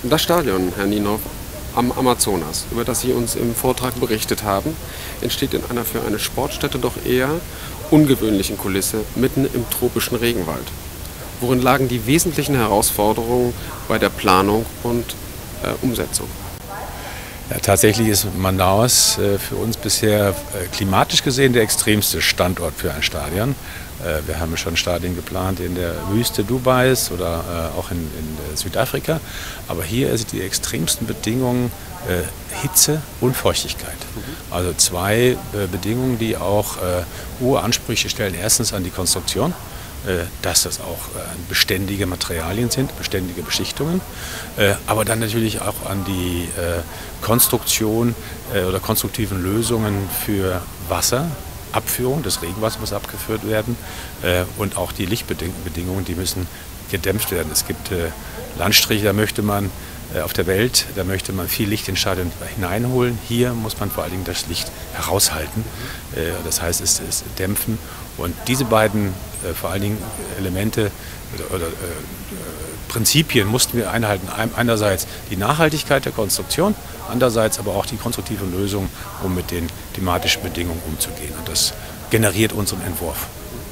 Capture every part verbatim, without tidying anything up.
Das Stadion, Herr Nienow, am Amazonas, über das Sie uns im Vortrag berichtet haben, entsteht in einer für eine Sportstätte doch eher ungewöhnlichen Kulisse mitten im tropischen Regenwald. Worin lagen die wesentlichen Herausforderungen bei der Planung und äh, Umsetzung? Ja, tatsächlich ist Manaus äh, für uns bisher äh, klimatisch gesehen der extremste Standort für ein Stadion. Äh, wir haben schon Stadien geplant in der Wüste Dubais oder äh, auch in, in Südafrika. Aber hier sind die extremsten Bedingungen äh, Hitze und Feuchtigkeit. Mhm. Also zwei äh, Bedingungen, die auch äh, hohe Ansprüche stellen. Erstens an die Konstruktion, dass das auch beständige Materialien sind, beständige Beschichtungen, aber dann natürlich auch an die Konstruktion oder konstruktiven Lösungen für Wasserabführung, das Regenwasser muss abgeführt werden, und auch die Lichtbedingungen, die müssen gedämpft werden. Es gibt Landstriche, da möchte man auf der Welt, da möchte man viel Licht ins Stadion hineinholen. Hier muss man vor allen Dingen das Licht heraushalten. Das heißt, es ist dämpfen. Und diese beiden äh, vor allen Dingen Elemente oder, oder äh, Prinzipien mussten wir einhalten. Einerseits die Nachhaltigkeit der Konstruktion, andererseits aber auch die konstruktive Lösung, um mit den klimatischen Bedingungen umzugehen. Und das generiert unseren Entwurf.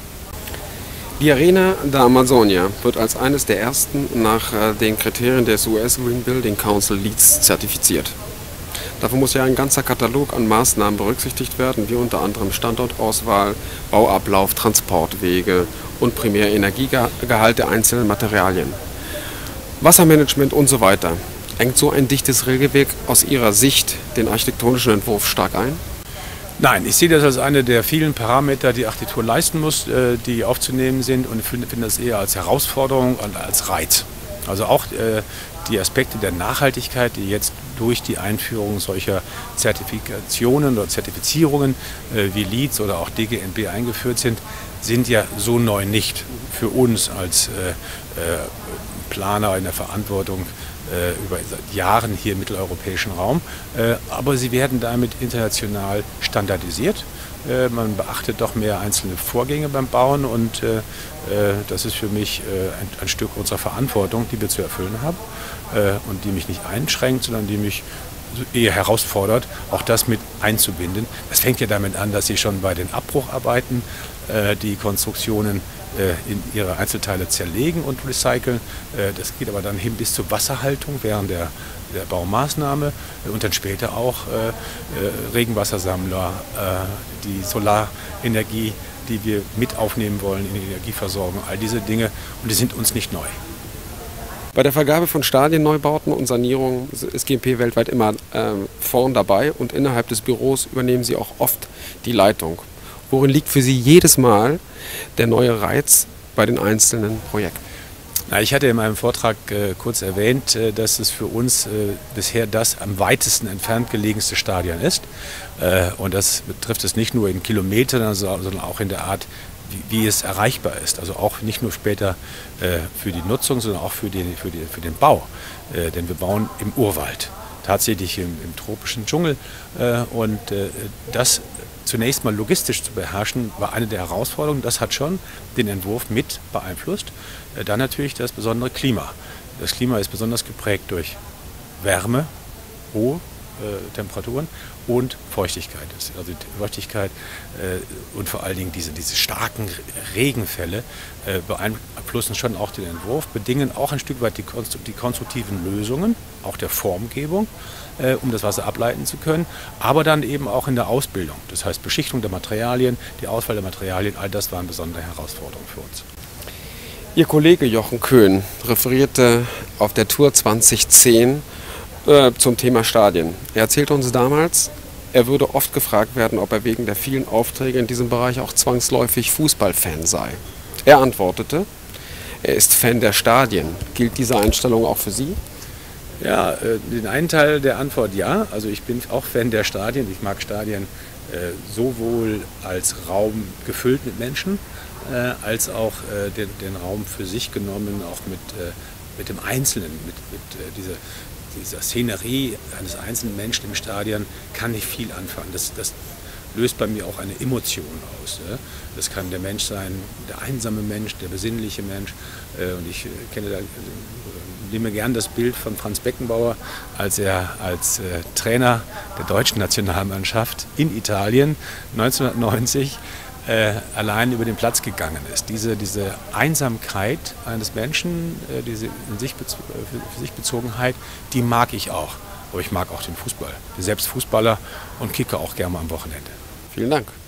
Die Arena da Amazonia wird als eines der ersten nach äh, den Kriterien des U S Green Building Council LEED zertifiziert. Dafür muss ja ein ganzer Katalog an Maßnahmen berücksichtigt werden, wie unter anderem Standortauswahl, Bauablauf, Transportwege und Primärenergiegehalt der einzelnen Materialien, Wassermanagement und so weiter. Engt so ein dichtes Regelwerk aus Ihrer Sicht den architektonischen Entwurf stark ein? Nein, ich sehe das als eine der vielen Parameter, die Architektur leisten muss, die aufzunehmen sind, und ich finde das eher als Herausforderung und als Reiz. Also auch äh, die Aspekte der Nachhaltigkeit, die jetzt durch die Einführung solcher Zertifikationen oder Zertifizierungen äh, wie LEED oder auch D G N B eingeführt sind, sind ja so neu nicht für uns als äh, äh, Planer in der Verantwortung äh, über Jahren hier im mitteleuropäischen Raum. Äh, aber sie werden damit international standardisiert. Man beachtet doch mehr einzelne Vorgänge beim Bauen, und äh, das ist für mich äh, ein, ein Stück unserer Verantwortung, die wir zu erfüllen haben, äh, und die mich nicht einschränkt, sondern die mich eher herausfordert, auch das mit einzubinden. Das fängt ja damit an, dass Sie schon bei den Abbrucharbeiten äh, die Konstruktionen äh, in ihre Einzelteile zerlegen und recyceln. Äh, das geht aber dann hin bis zur Wasserhaltung während der der Baumaßnahme und dann später auch äh, äh, Regenwassersammler, äh, die Solarenergie, die wir mit aufnehmen wollen in die Energieversorgung, all diese Dinge, und die sind uns nicht neu. Bei der Vergabe von Stadienneubauten und Sanierungen ist G M P weltweit immer äh, vorn dabei, und innerhalb des Büros übernehmen Sie auch oft die Leitung. Worin liegt für Sie jedes Mal der neue Reiz bei den einzelnen Projekten? Na, ich hatte in meinem Vortrag äh, kurz erwähnt, äh, dass es für uns äh, bisher das am weitesten entfernt gelegenste Stadion ist. Äh, und das betrifft es nicht nur in Kilometern, also, sondern auch in der Art, wie, wie es erreichbar ist. Also auch nicht nur später äh, für die Nutzung, sondern auch für, die, für, die, für den Bau. Äh, denn wir bauen im Urwald, tatsächlich im, im tropischen Dschungel. Äh, und äh, das zunächst mal logistisch zu beherrschen, war eine der Herausforderungen. Das hat schon den Entwurf mit beeinflusst. Dann natürlich das besondere Klima. Das Klima ist besonders geprägt durch Wärme, hohe äh, Temperaturen und Feuchtigkeit. Also die Feuchtigkeit äh, und vor allen Dingen diese, diese starken Regenfälle äh, beeinflussen schon auch den Entwurf, bedingen auch ein Stück weit die, konstru die konstruktiven Lösungen, auch der Formgebung, äh, um das Wasser ableiten zu können, aber dann eben auch in der Ausbildung. Das heißt Beschichtung der Materialien, die Auswahl der Materialien, all das waren besondere Herausforderungen für uns. Ihr Kollege Jochen Köhn referierte auf der Tour zweitausendzehn äh, zum Thema Stadien. Er erzählte uns damals, er würde oft gefragt werden, ob er wegen der vielen Aufträge in diesem Bereich auch zwangsläufig Fußballfan sei. Er antwortete, er ist Fan der Stadien. Gilt diese Einstellung auch für Sie? Ja, äh, den einen Teil der Antwort ja. Also ich bin auch Fan der Stadien. Ich mag Stadien äh, sowohl als Raum gefüllt mit Menschen, Äh, als auch äh, den, den Raum für sich genommen, auch mit, äh, mit dem Einzelnen, mit, mit äh, dieser, dieser Szenerie eines einzelnen Menschen im Stadion kann ich viel anfangen. Das, das löst bei mir auch eine Emotion aus. Ja? Das kann der Mensch sein, der einsame Mensch, der besinnliche Mensch. Äh, und ich äh, kenne da äh, nehme gern das Bild von Franz Beckenbauer, als er als äh, Trainer der deutschen Nationalmannschaft in Italien neunzehnhundertneunzig äh, allein über den Platz gegangen ist. Diese, diese Einsamkeit eines Menschen, äh, diese in sich bezo- für sich Bezogenheit, die mag ich auch. Aber ich mag auch den Fußball. Ich bin selbst Fußballer und kicke auch gerne mal am Wochenende. Vielen Dank.